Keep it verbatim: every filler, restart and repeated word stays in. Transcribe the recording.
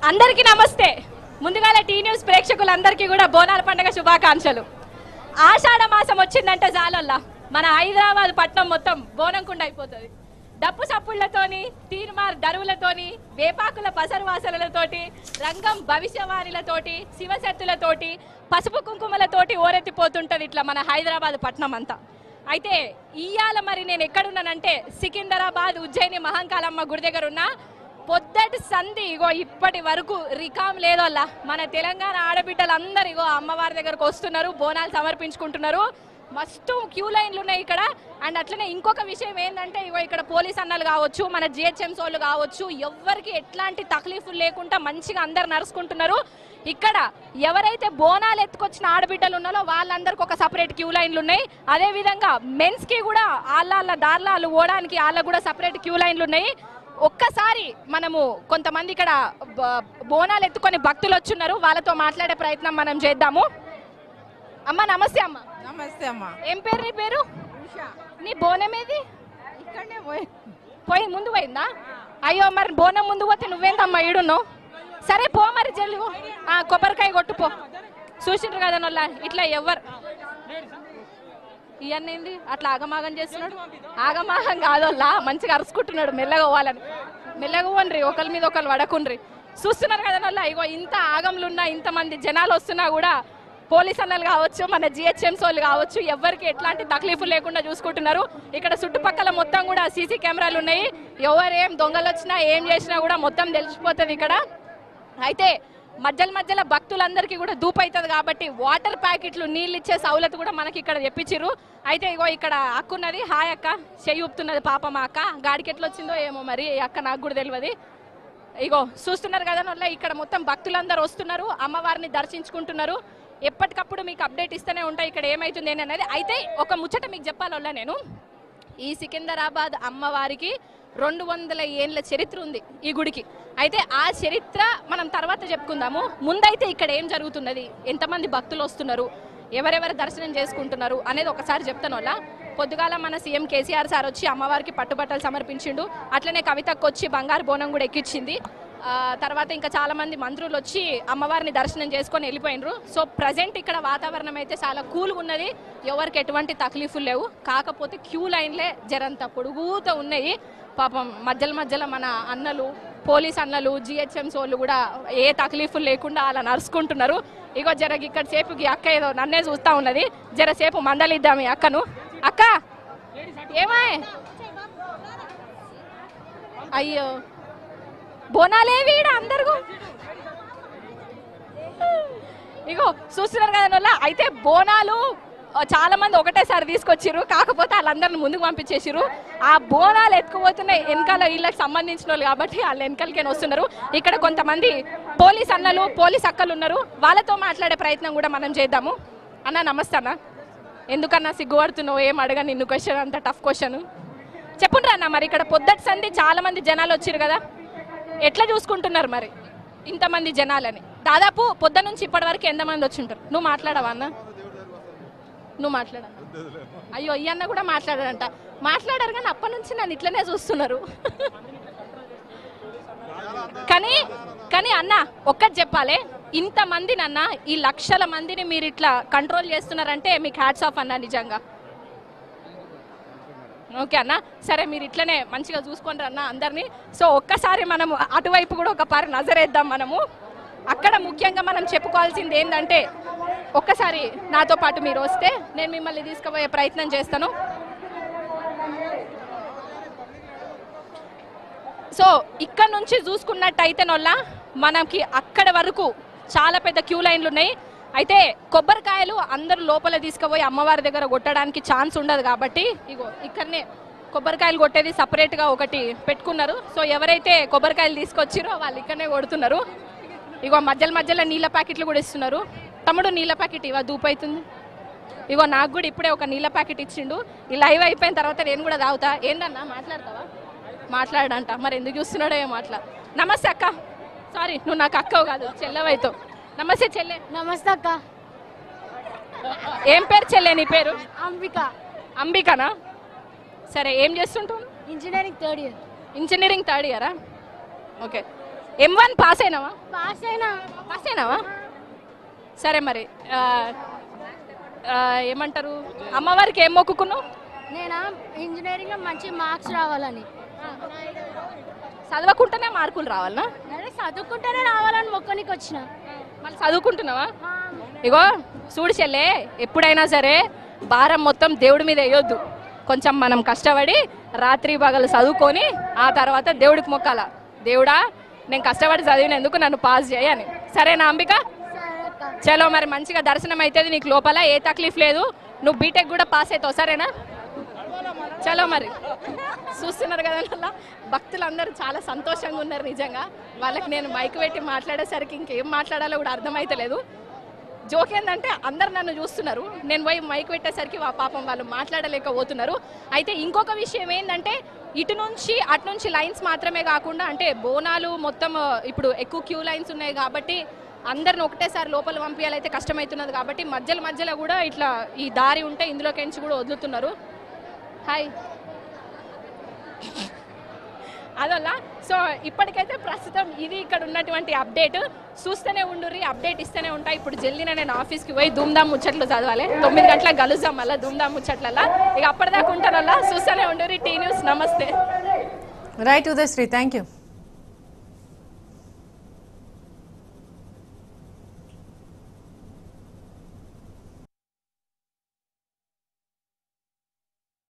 అందరికీ నమస్తే. ముందుగాల టీ న్యూస్ ప్రేక్షకులందరికీ కూడా బోనాల పండుగ శుభాకాంక్షలు. ఆషాఢ మాసం వచ్చిందంటే చాలల్లా మన హైదరాబాద్ పట్నం మొత్తం బోనంకుండ అయిపోతుంది. డప్పు సప్పుళ్లతోని, తీర్మార్ దరువులతోని, వేపాకుల పసరు వాసనలతోటి, రంగం భవిష్యవాణిలతోటి, శివశక్తులతోటి, పసుపు కుంకుమలతోటి ఓరెత్తిపోతుంటది ఇట్లా మన హైదరాబాద్ పట్నం అంతా. అయితే ఇయ్యాల మరి నేను ఎక్కడున్నానంటే సికింద్రాబాద్ ఉజ్జయిని మహంకాళమ్మ గుడి దగ్గర ఉన్నా. పొద్దటి సంధి ఇగో ఇప్పటి వరకు రికామ్ లేదోల్లా మన తెలంగాణ ఆడబిడ్డలందరూ ఇగో అమ్మవారి దగ్గరకు వస్తున్నారు, బోనాలు సమర్పించుకుంటున్నారు. మస్తు క్యూ లైన్లు ఉన్నాయి ఇక్కడ. అండ్ అట్లనే ఇంకొక విషయం ఏంటంటే ఇగో ఇక్కడ పోలీస్ అన్నలు కావచ్చు, మన జిహెచ్ఎంసీ వాళ్ళు కావచ్చు, ఎవ్వరికి ఎట్లాంటి తక్లీఫులు లేకుండా మంచిగా అందరు నడుచుకుంటున్నారు. ఇక్కడ ఎవరైతే బోనాలు ఎత్తుకొచ్చిన ఆడబిడ్డలు ఉన్నారో వాళ్ళందరికీ ఒక సపరేట్ క్యూ లైన్లు ఉన్నాయి. అదేవిధంగా మెన్స్కి కూడా వాళ్ళ వాళ్ళ దారిలో పోవడానికి వాళ్ళకు కూడా సపరేట్ క్యూ లైన్లు ఉన్నాయి. ఒక్కసారి మనము కొంతమంది ఇక్కడ బోనాలు ఎత్తుకొని భక్తులు వచ్చున్నారు, వాళ్ళతో మాట్లాడే ప్రయత్నం మనం చేద్దాము. అమ్మ నమస్తే. అమ్మ నమస్తే అమ్మ. ఏం పేరు నీ పేరు? నీ బోనం ఏది? ఇక్కడనే పోయి పోయి ముందు పోయిందా? అయ్యో మరి బోనం ముందు పోతే నువ్వేందమ్మా ఈడున్నావు? సరే పో మరి జల్లు కొబ్బరికాయ కొట్టుపో. చూసిండ్రు కదా నొల్ల ఇట్లా ఎవరు ఇవన్నీ అట్లా ఆగమాగం చేస్తున్నాడు. ఆగమాగం కాదోల్లా మంచిగా అరుచుకుంటున్నాడు మెల్లగా పోవాలని. మెల్లగా పోండ్రి, ఒకరి మీద ఒకరు వడకుండ్రి. చూస్తున్నారు కదా నొల్ల ఇగో ఇంత ఆగంలు ఉన్నా, ఇంతమంది జనాలు వస్తున్నా కూడా పోలీస్ అన్నలు కావచ్చు, మన జిహెచ్ఎంసీ వాళ్ళు కావచ్చు, ఎవరికి ఎట్లాంటి తక్లీఫులు లేకుండా చూసుకుంటున్నారు. ఇక్కడ చుట్టుపక్కల మొత్తం కూడా సీసీ కెమెరాలు ఉన్నాయి. ఎవరేం దొంగలు వచ్చినా ఏం చేసినా కూడా మొత్తం తెలిసిపోతుంది ఇక్కడ. అయితే మధ్యలో మధ్యలో భక్తులందరికీ కూడా దూపు అవుతుంది కాబట్టి వాటర్ ప్యాకెట్లు నీళ్ళు ఇచ్చే సౌలత్ కూడా మనకి ఇక్కడ తెప్పించారు. అయితే ఇగో ఇక్కడ అక్క ఉన్నది. హాయ్ అక్క. చెయ్యి ఊపుతున్నది పాప మా అక్క. గాడికి ఎట్లా వచ్చిందో ఏమో మరి అక్క నాకు కూడా తెలియదు. ఇగో చూస్తున్నారు కదా నొల్ల ఇక్కడ మొత్తం భక్తులందరూ వస్తున్నారు, అమ్మవారిని దర్శించుకుంటున్నారు. ఎప్పటికప్పుడు మీకు అప్డేట్ ఇస్తూనే ఉంటాయి ఇక్కడ ఏమవుతుంది అనేది. అయితే ఒక ముచ్చట మీకు చెప్పాలల్లా నేను, ఈ సికింద్రాబాద్ అమ్మవారికి రెండు వందల ఏళ్ళ చరిత్ర ఉంది ఈ గుడికి. అయితే ఆ చరిత్ర మనం తర్వాత చెప్పుకుందాము. ముందైతే ఇక్కడ ఏం జరుగుతున్నది, ఎంతమంది భక్తులు వస్తున్నారు, ఎవరెవరు దర్శనం చేసుకుంటున్నారు అనేది ఒకసారి చెప్తాను. వల్ల పొద్దుగాల మన సీఎం కేసీఆర్ సార్ వచ్చి అమ్మవారికి పట్టుబట్టలు సమర్పించిండు. అట్లనే కవితకు వచ్చి బంగారు బోనం కూడా ఎక్కించింది. తర్వాత ఇంకా చాలా మంది మంత్రులు వచ్చి అమ్మవారిని దర్శనం చేసుకొని వెళ్ళిపోయినరు. సో ప్రజెంట్ ఇక్కడ వాతావరణం అయితే చాలా కూల్గా ఉన్నది, ఎవరికి ఎటువంటి తక్లీఫులు లేవు. కాకపోతే క్యూ లైన్లే జరంత పొడుగుతూ ఉన్నాయి. పాపం మధ్యలో మధ్యలో మన అన్నలు, పోలీస్ అన్నలు, జిహెచ్ఎంసీ వాళ్ళు కూడా ఏ తక్లీఫులు లేకుండా అలా నడుచుకుంటున్నారు. ఇగో జర ఇక్కడ సేపు ఈ అక్క ఏదో నన్నే చూస్తూ ఉన్నది, జరసేపు మందలిద్దాం ఈ అక్కను. అక్క ఏమాయ్? అయ్యో బోనాలేవి అందరు ఇగో చూస్తున్నారు కదా. అయితే బోనాలు చాలా మంది ఒకటేసారి తీసుకొచ్చిర్రు, కాకపోతే వాళ్ళందరిని ముందుకు పంపించేసిర్రు. ఆ బోనాలు ఎత్తుకుపోతున్నాయి వెనకాల వీళ్ళకి సంబంధించిన వాళ్ళు కాబట్టి వాళ్ళు వెనకాలకే వస్తున్నారు. ఇక్కడ కొంతమంది పోలీస్ అన్నలు, పోలీస్ అక్కలు ఉన్నారు, వాళ్ళతో మాట్లాడే ప్రయత్నం కూడా మనం చేద్దాము. అన్న నమస్తే అన్న. ఎందుకన్నా సిగ్గుపడుతున్నావు? ఏం అడగా నిన్ను క్వశ్చన్, అంత టఫ్ క్వశ్చన్ చెప్పుండ్రా అన్న. మరి ఇక్కడ పొద్దటి సంది చాలా మంది జనాలు వచ్చిర్రు కదా, ఎట్లా చూసుకుంటున్నారు మరి ఇంతమంది జనాలని? దాదాపు పొద్దు నుంచి ఇప్పటి వరకు ఎంతమంది వచ్చి ఉంటారు? నువ్వు మాట్లాడవా అన్న? నువ్వు మాట్లాడా? అయ్యో ఈ అన్న కూడా మాట్లాడారంట. మాట్లాడారు కానీ అప్పటి నుంచి నన్ను ఇట్లనే చూస్తున్నారు. కానీ కానీ అన్న ఒక్కటి చెప్పాలి, ఇంతమందిని అన్న, ఈ లక్షల మందిని మీరు ఇట్లా కంట్రోల్ చేస్తున్నారంటే మీకు హ్యాట్స్ ఆఫ్ అన్న నిజంగా. ఓకే అన్న, సరే మీరు ఇట్లనే మంచిగా చూసుకొని అన్న అందరినీ. సో ఒక్కసారి మనం అటువైపు కూడా ఒక పారి నజరేద్దాం మనము. అక్కడ ముఖ్యంగా మనం చెప్పుకోవాల్సింది ఏంటంటే, ఒక్కసారి నాతో పాటు మీరు వస్తే నేను మిమ్మల్ని తీసుకుపోయే ప్రయత్నం చేస్తాను. సో ఇక్కడ నుంచి చూసుకున్నట్టయితే నొల్ల మనకి అక్కడ వరకు చాలా పెద్ద క్యూ లైన్లు ఉన్నాయి. అయితే కొబ్బరికాయలు అందరూ లోపల తీసుకుపోయి అమ్మవారి దగ్గర కొట్టడానికి ఛాన్స్ ఉండదు కాబట్టి ఇగో ఇక్కడనే కొబ్బరికాయలు కొట్టేది సపరేట్గా ఒకటి పెట్టుకున్నారు. సో ఎవరైతే కొబ్బరికాయలు తీసుకొచ్చిరో వాళ్ళు ఇక్కడనే కొడుతున్నారు. ఇగో మధ్యలో మధ్యలో నీళ్ళ ప్యాకెట్లు కూడా ఇస్తున్నారు. తమ్ముడు నీళ్ళ ప్యాకెట్ ఇవా దూపు అవుతుంది. ఇగో నాకు కూడా ఇప్పుడే ఒక నీళ్ళ ప్యాకెట్ ఇచ్చిండు. ఈ లైవ్ అయిపోయిన తర్వాత నేను కూడా తాగుతా. ఏందన్నా మాట్లాడతావా? మాట్లాడంట. మరి ఎందుకు చూస్తున్నాడో ఏమో అట్లా. నమస్తే అక్క. సారీ నువ్వు నాకు అక్కవు కాదు, చెల్లెవైతో. నమస్తే చెల్లె. నమస్తే అక్క. ఏం పేరు చెల్లె నీ పేరు? అంబిక. అంబికనా? సరే ఏం చేస్తుంటావు? Engineering third year. Engineering third ఇయరా? ఓకే. ఎం వన్ పాస్ అయినావా? పాస్ అయినా పాస్ అయినావా? సరే మరి ఆ, ఆ, ఏమంటారు అమ్మవారికి ఏం మొక్కుకున్నావు? నేనా ఇంజనీరింగ్లో మంచి మార్క్స్ రావాలని. చదవకుంటేనే మార్కులు రావాలనా? అదే చదువుకుంటేనే రావాలని మొక్కనికి వచ్చిన. మళ్ళీ చదువుకుంటున్నావా? ఇగో చూడు చెల్లే, ఎప్పుడైనా సరే భారం మొత్తం దేవుడి మీద వేయొద్దు. కొంచెం మనం కష్టపడి రాత్రి పగలు చదువుకొని ఆ తర్వాత దేవుడికి మొక్కాల. దేవుడా నేను కష్టపడి చదివినందుకు నన్ను పాస్ చేయని. సరేనా అంబిక? చలో మరి మంచిగా దర్శనం అవుతుంది నీకు లోపల, ఏ తక్లీఫ్ లేదు. నువ్వు బీటెక్ కూడా పాస్ అవుతావు. సరేనా? చలో మరి. చూస్తున్నారు కదా అలా భక్తులు అందరూ చాలా సంతోషంగా ఉన్నారు. నిజంగా వాళ్ళకి నేను మైక్ పెట్టి మాట్లాడేసరికి ఇంకేం మాట్లాడాలో కూడా అర్థమైతలేదు. జోక్ ఏంటంటే అందరు నన్ను చూస్తున్నారు, నేను పోయి మైక్ పెట్టేసరికి వా పాపం వాళ్ళు మాట్లాడలేకపోతున్నారు. అయితే ఇంకొక విషయం ఏంటంటే ఇటు నుంచి అటు నుంచి లైన్స్ మాత్రమే కాకుండా అంటే బోనాలు మొత్తం ఇప్పుడు ఎక్కువ క్యూ లైన్స్ ఉన్నాయి కాబట్టి అందరిని ఒకటేసారి లోపల పంపించాలైతే కష్టమవుతున్నది కాబట్టి మధ్యలో మధ్యలో కూడా ఇట్లా ఈ దారి ఉంటే ఇందులోకించి కూడా వదులుతున్నారు. హాయ్ అదల్లా. సో ఇప్పటికైతే ప్రస్తుతం ఇది ఇక్కడ ఉన్నటువంటి అప్డేట్. చూస్తూనే ఉండుర్రి, అప్డేట్ ఇస్తూనే ఉంటాయి. ఇప్పుడు జల్దిన నేను ఆఫీస్కి పోయి ధూమ్ధామ్ ముచ్చట్లు చదవాలి. తొమ్మిది గంటలకు కలుద్దాం మళ్ళీ ధూమ్ధామ్ ముచ్చట్లల్లా. ఇక అప్పటిదాకా ఉంటానల్లా చూస్తూనే ఉండుర్రి టీ న్యూస్. నమస్తే. Right Udayashri, thank you.